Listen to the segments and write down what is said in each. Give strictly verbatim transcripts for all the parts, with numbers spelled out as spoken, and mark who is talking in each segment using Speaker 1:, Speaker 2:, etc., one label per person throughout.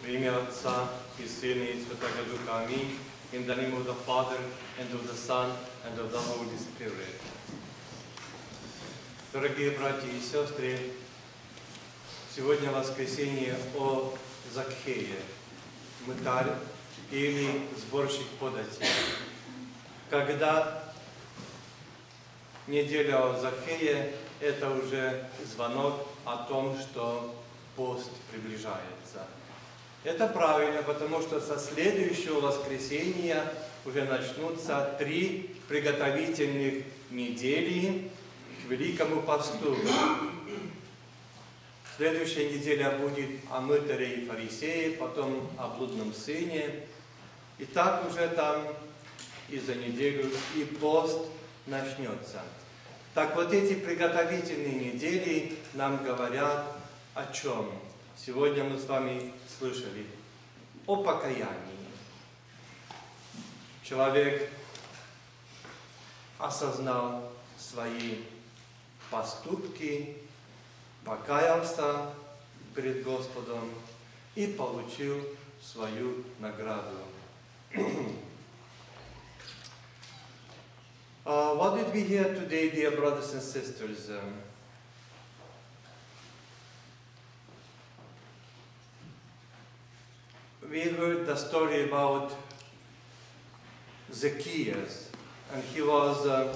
Speaker 1: В имя Отца и Сына и Святого Духа. Аминь. In the name of the Father, and of the Son, and of the Holy Spirit. Дорогие братья и сестры, сегодня воскресенье о Закхее, мытарь или сборщик подати. Когда неделя о Закхее, это уже звонок о том, что пост приближается. Это правильно, потому что со следующего воскресенья уже начнутся три приготовительных недели к Великому посту. Следующая неделя будет о мытаре и фарисее, потом о блудном сыне. И так уже там и за неделю и пост начнется. Так вот эти приготовительные недели нам говорят о чем? Сегодня мы с вами слышали о покаянии. Человек осознал свои поступки, покаялся перед Господом и получил свою награду. uh, what did we hear today, dear brothers and sisters? Um, We heard the story about Zacchaeus, and he was a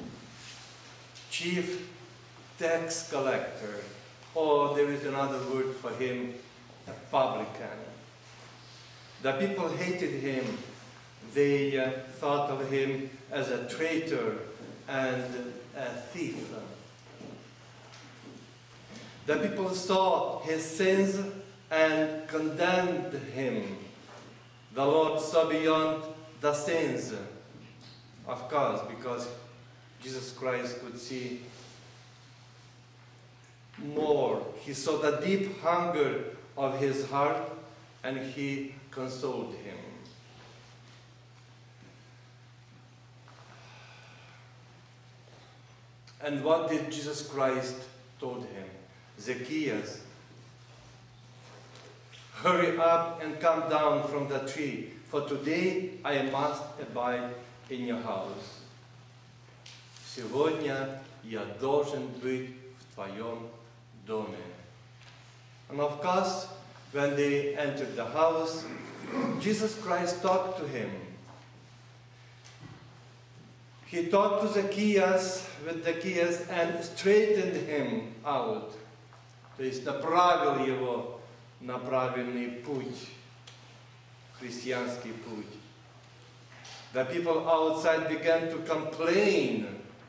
Speaker 1: chief tax collector, or there is another word for him, a publican. The people hated him. They uh, thought of him as a traitor and a thief. The people saw his sins and condemned him. The Lord saw beyond the sins, of course, because Jesus Christ could see more. He saw the deep hunger of his heart, and he consoled him. And what did Jesus Christ told him? Zacchaeus, hurry up and come down from the tree, for today I must abide in your house. Сегодня я должен быть в твоем доме. And of course, when they entered the house, Jesus Christ talked to him. He talked to Zacchaeus with Zacchaeus and straightened him out. То есть направил его на правильный путь, христианский путь. The people outside began to complain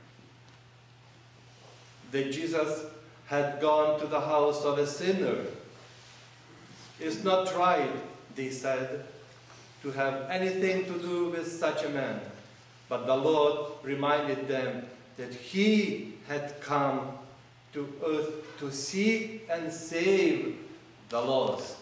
Speaker 1: that Jesus had gone to the house of a sinner. It's not right, they said, to have anything to do with such a man. But the Lord reminded them that He had come to earth to seek and save the lost.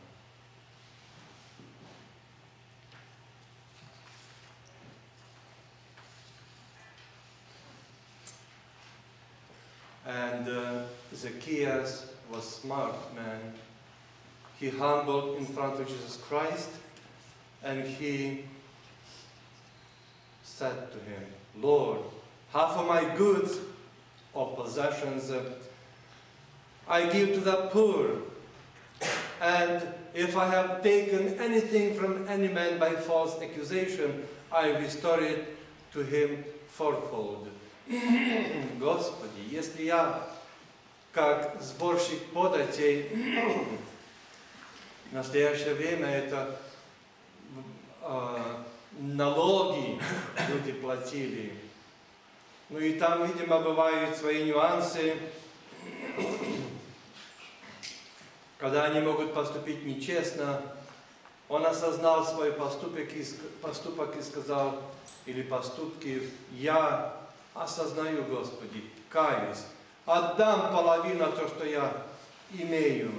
Speaker 1: And uh, Zacchaeus was a smart man. He humbled in front of Jesus Christ, and he said to him, Lord, half of my goods or possessions uh, I give to the poor. And if I have taken anything from any man by false accusation, I restore it to him fourfold. Господи, если я, как сборщик податей, в настоящее время это э, налоги люди платили, ну и там, видимо, бывают свои нюансы, когда они могут поступить нечестно. Он осознал свой поступок и, поступок и сказал, или поступки, я осознаю, Господи, каюсь, отдам половину то, что я имею.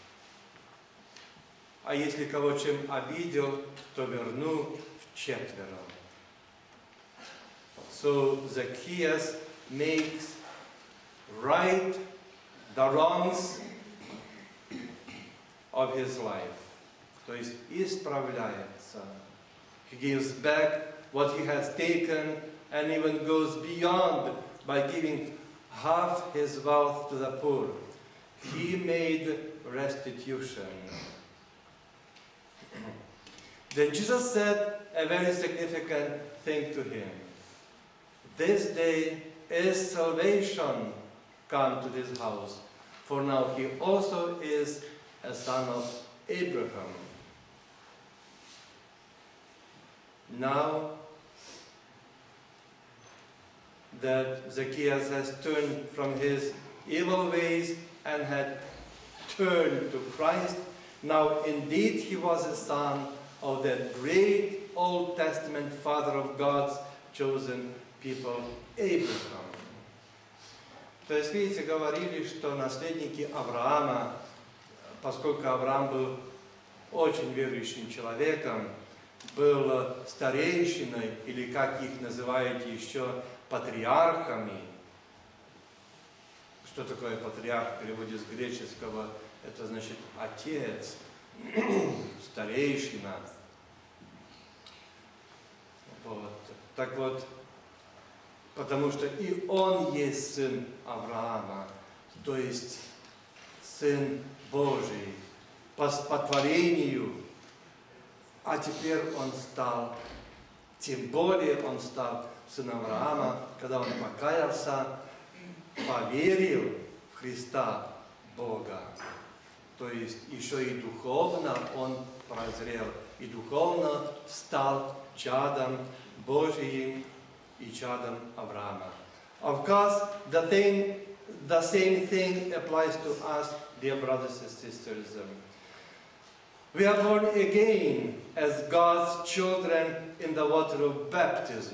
Speaker 1: А если кого чем обидел, то верну вчетверо. So Zacchaeus makes right the wrongs of his life. то есть исправляется. He gives back what he has taken and even goes beyond by giving half his wealth to the poor. He made restitution. Then Jesus said a very significant thing to him. This day is salvation come to this house, for now he also is a son of Abraham. Now that Zacchaeus has turned from his evil ways and had turned to Christ, now indeed he was a son of that great Old Testament father of God's chosen people, Abraham. То есть, видите, говорили, что наследники Авраама, поскольку Авраам был очень верующим человеком, был старейшиной, или как их называете еще, патриархами. Что такое патриарх в переводе с греческого? Это значит отец, старейшина. Вот. Так вот, потому что и он есть сын Авраама, то есть сын Божий, по, по творению, а теперь он стал, тем более он стал сыном Авраама, когда он покаялся, поверил в Христа Бога. То есть еще и духовно он прозрел, и духовно стал чадом Божьим и чадом Авраама. Of course, the thing, the same thing applies to us, dear brothers and sisters. We are born again as God's children in the water of baptism.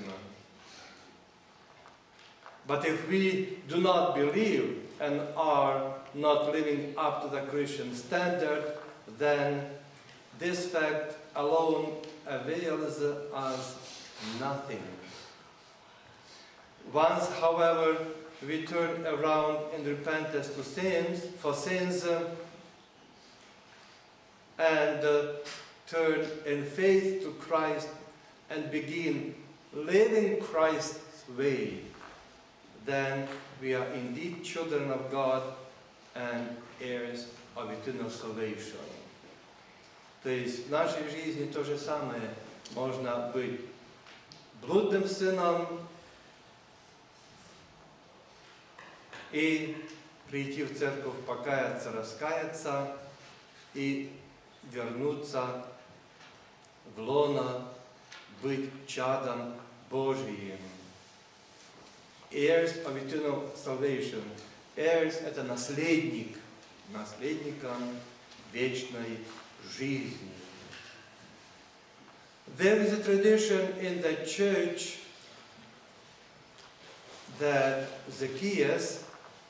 Speaker 1: But if we do not believe and are not living up to the Christian standard, then this fact alone avails us nothing. Once, however, we turn around in repentance to sins, for sins, uh, and uh, turn in faith to Christ and begin living Christ's way, then we are indeed children of God and heirs of eternal salvation. То есть в нашей жизни то же самое. Можно быть блудным сыном и прийти в церковь, покаяться, раскаяться и вернуться в лоно, быть чадом Божьим. Heirs of eternal salvation. Heirs – это наследник, наследником вечной жизни. There is a tradition in the church that Zacchaeus,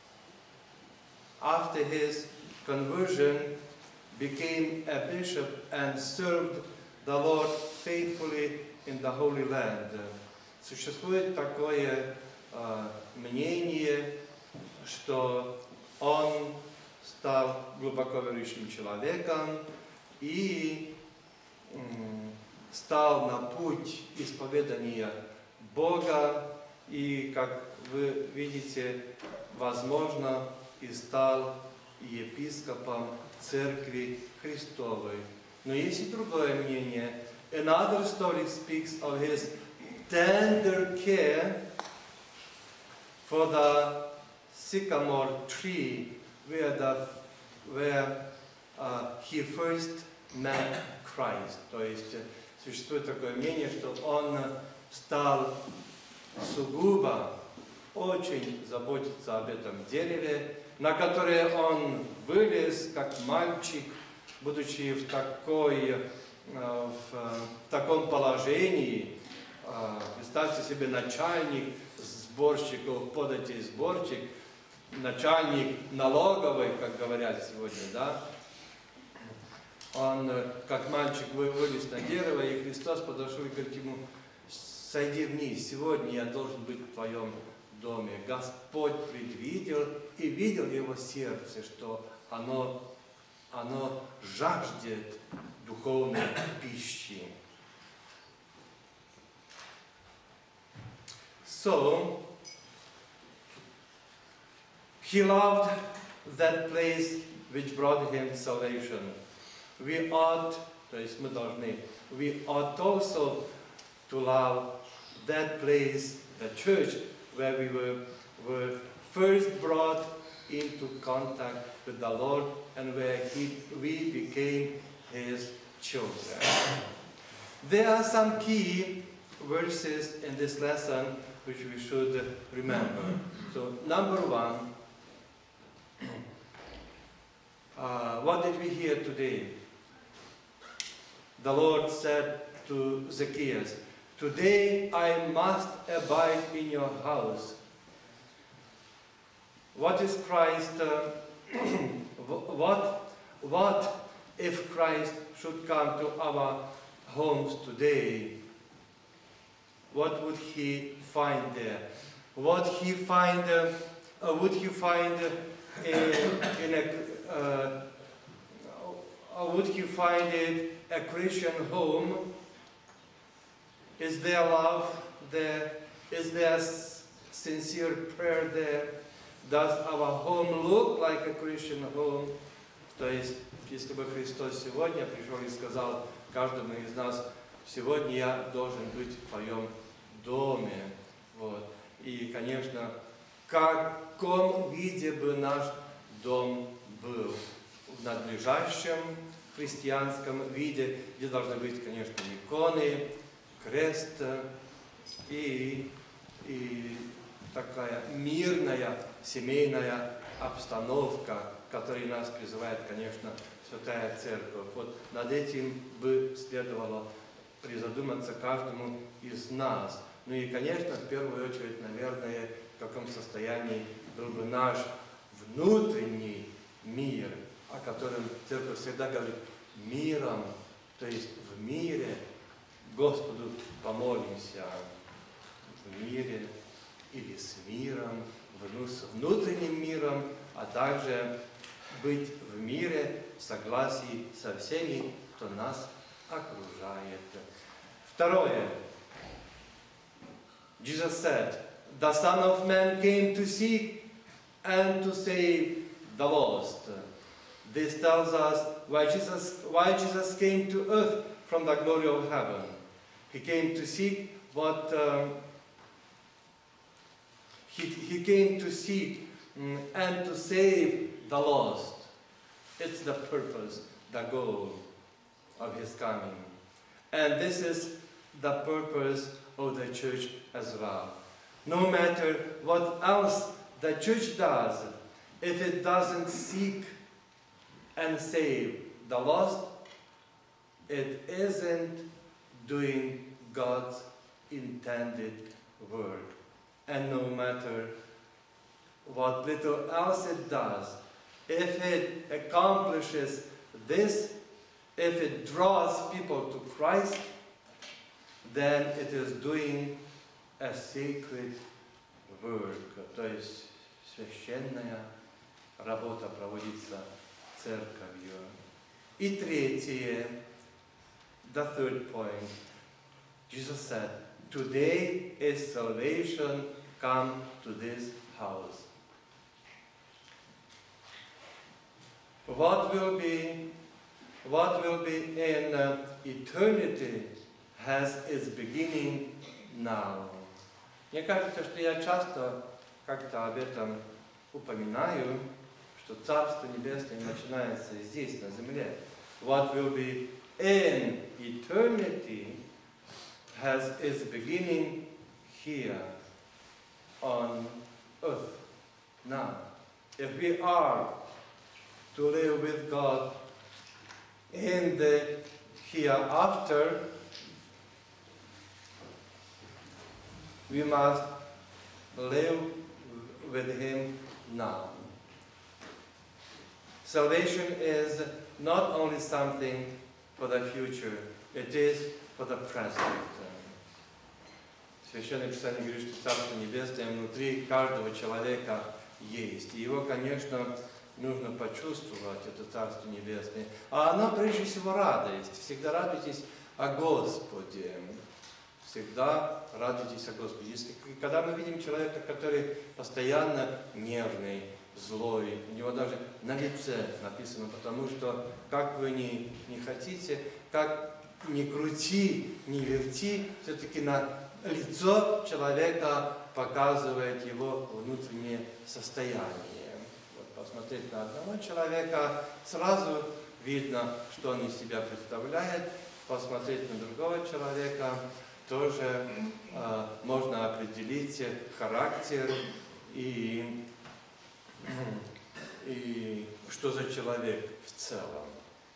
Speaker 1: after his conversion, became a bishop and served the Lord faithfully in the Holy Land. Существует такое uh, мнение, что он стал глубоко верующим человеком и um, стал на путь исповедания Бога и, как вы видите, возможно, и стал епископом Церкви Христовой. Но есть и другое мнение. Another story speaks of his tender care for the sycamore tree where, the, where uh, he first met Christ. То есть существует такое мнение, что он стал сугубо очень заботиться об этом дереве, на которое он вылез как мальчик, будучи в, такой, в таком положении. Представьте себе, начальник сборщиков, податей сборщик, начальник налоговой, как говорят сегодня, да? Он, как мальчик, вылез на дерево, и Христос подошел и говорит ему: сойди вниз, сегодня я должен быть в твоем доме. Господь предвидел и видел его сердце, что оно оно жаждет духовной пищи. So, he loved that place which brought him salvation. We ought, то есть мы должны, we ought also to love that place, the church, where we were, were first brought into contact with the Lord and where he, we became His children. There are some key verses in this lesson which we should remember. So, number one, uh, what did we hear today? The Lord said to Zacchaeus, "Today I must abide in your house." What is Christ, uh, what, what if Christ should come to our homes today? What would he find there? What he find, uh, uh, would he find uh, in, in a, uh, uh, would he find it a Christian home? Is there love there? Is there sincere prayer there? Does our home look like a Christian home? То есть, если бы Христос сегодня пришел и сказал каждому из нас, сегодня я должен быть в твоем доме. Вот. И, конечно, в каком виде бы наш дом был? В надлежащем христианском виде, где должны быть, конечно, иконы, крест и, и такая мирная семейная обстановка, которой нас призывает, конечно, Святая Церковь. Вот над этим бы следовало призадуматься каждому из нас. Ну и, конечно, в первую очередь, наверное, в каком состоянии был бы наш внутренний мир, о котором Церковь всегда говорит миром, то есть в мире Господу помолимся. В мире или с миром, с внутренним миром, а также быть в мире в согласии со всеми, кто нас окружает. Второе. Jesus said, "The Son of Man came to seek and to save the lost." This tells us why Jesus, why Jesus came to earth from the glory of heaven. He came to seek what um, he, he came to seek um, and to save the lost. It's the purpose, the goal of his coming. And this is the purpose of the church as well. No matter what else the church does, if it doesn't seek and save the lost, it isn't doing God's intended work. And no matter what little else it does, if it accomplishes this, if it draws people to Christ, then it is doing a sacred work. То есть священная работа проводится церковью. И третье, the third point, Jesus said, "Today is salvation come to this house." What will be, what will be in uh, eternity has its beginning now. Мне кажется, что я часто как-то об этом упоминаю, что Царство Небесное начинается здесь, на земле. What will be in eternity has its beginning here on earth now. If we are to live with God in the hereafter, we must live with Him now. Salvation is not only something for the future, it is for the present. Священное Писание говорит, что Царство Небесное внутри каждого человека есть. И его, конечно, нужно почувствовать это Царство Небесное. А оно прежде всего радость. Всегда радуйтесь о Господе. Всегда радуйтесь о Господе. Если, когда мы видим человека, который постоянно нервный, злой, у него даже на лице написано, потому что как вы ни, не хотите, как ни крути, ни верти, все-таки на лицо человека показывает его внутреннее состояние. Вот посмотреть на одного человека, сразу видно, что он из себя представляет. Посмотреть на другого человека, тоже э, можно определить характер и, и что за человек в целом.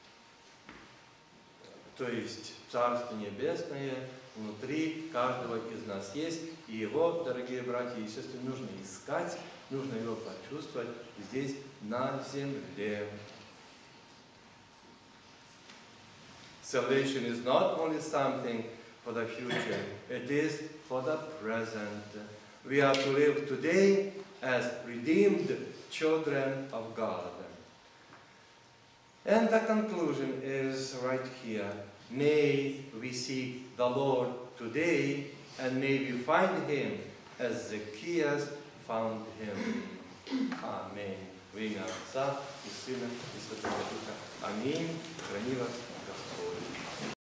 Speaker 1: То есть Царство Небесное внутри каждого из нас есть, и его, дорогие братья и сестры, нужно искать, нужно его почувствовать здесь, на земле. Salvation is not only something for the future, it is for the present. We are to live today as redeemed children of God. And the conclusion is right here. May we seek the Lord today, and may we find Him as Zacchaeus found Him. Amen. Во имя Отца и Сына и Святого Духа. Аминь. Храни вас Господь.